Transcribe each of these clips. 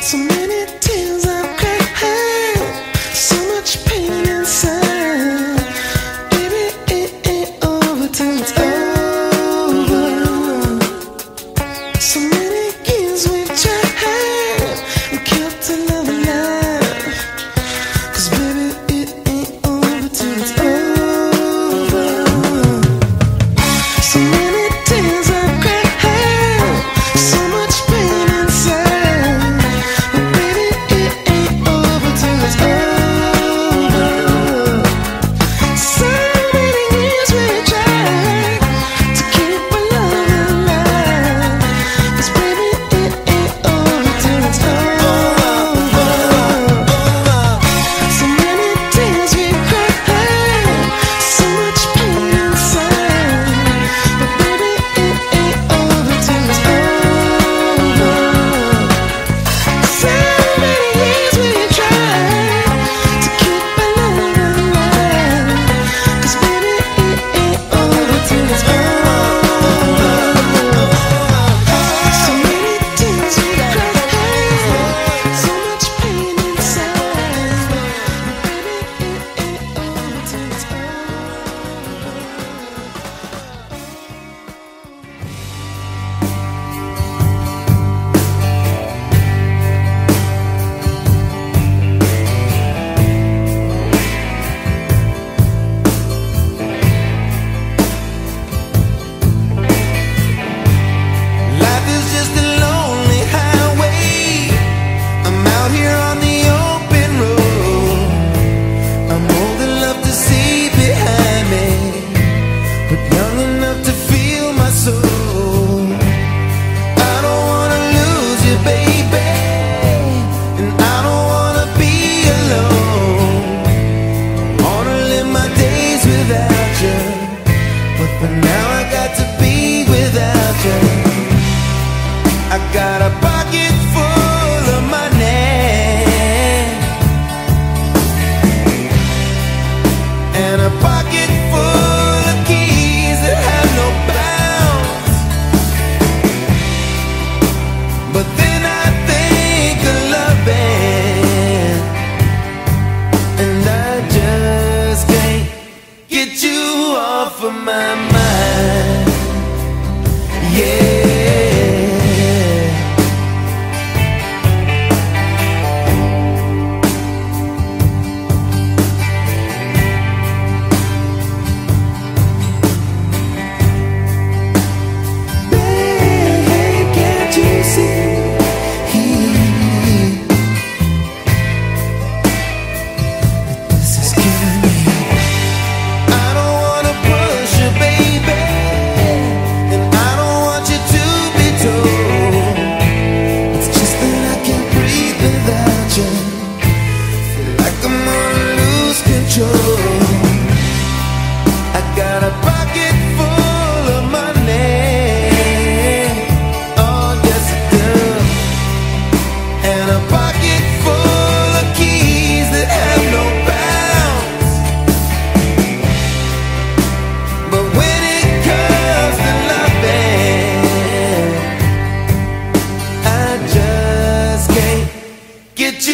So many tears I've cried, so much pain inside. Baby, it ain't over till it's over. So many years we've tried and kept our love alive. 'Cause baby, it ain't over till it's over. So many tears I've cried, so much pain inside. But baby, it ain't over till it's over. So many years we tried to keep our love alive. 'Cause baby, it ain't over till it's over. So many tears we cried, so much pain inside. But baby, it ain't over till it's over. So many years we tried to keep our love alive. 'Cause baby, it ain't over till it's over. So many tears we cried, so much pain inside. But baby, it ain't over till it's over. Life is just a lonely highway. I'm out here on the open road. I'm old enough to see behind me, but young enough to feel my soul. I don't wanna lose you, baby, and I don't wanna be alone. I wanna live my days without you, but for now I got to be without you. I got a pocket full of money and a pocket full of keys that have no bounds. But then I think of loving, and I just can't get you off of my mind. Yeah. Babe, can't you see? This is killing me. I don't wanna push you, baby, and I don't want you to be told. It's just that I can't breathe without you. Feel like I'm gonna lose control. I got a pocket full of money, oh yes I do, and a pocket full of keys that have no bounds. But when it comes to loving, I just can't get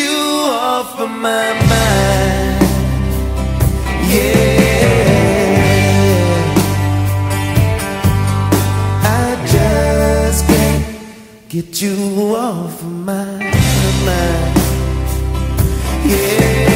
you off of my mind. Yeah, I just can't get you off of my mind. Yeah.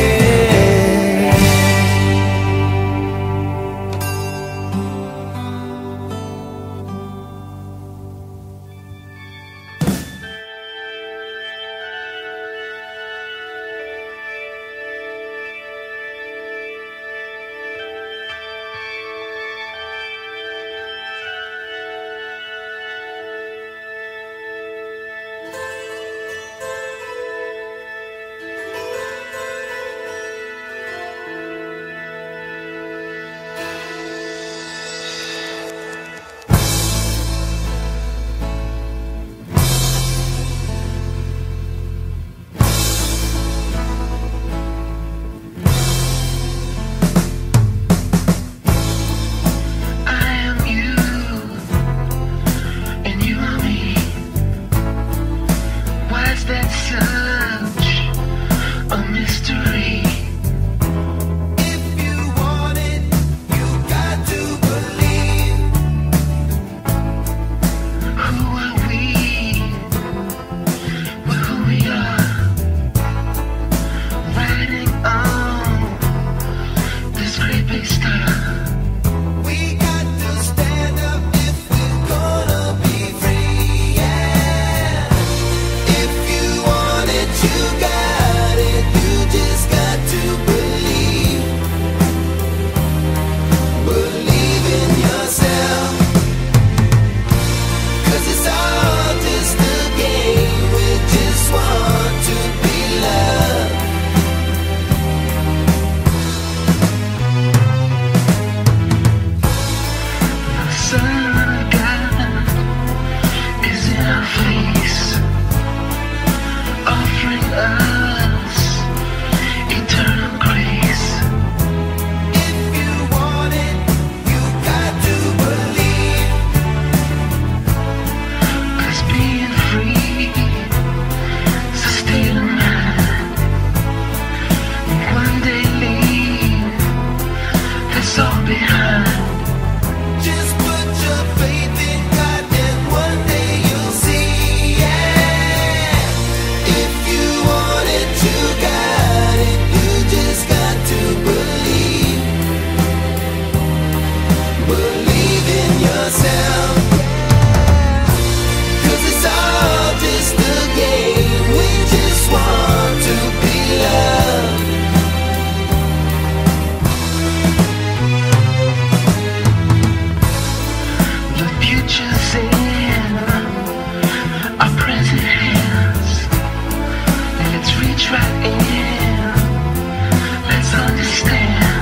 Let's understand.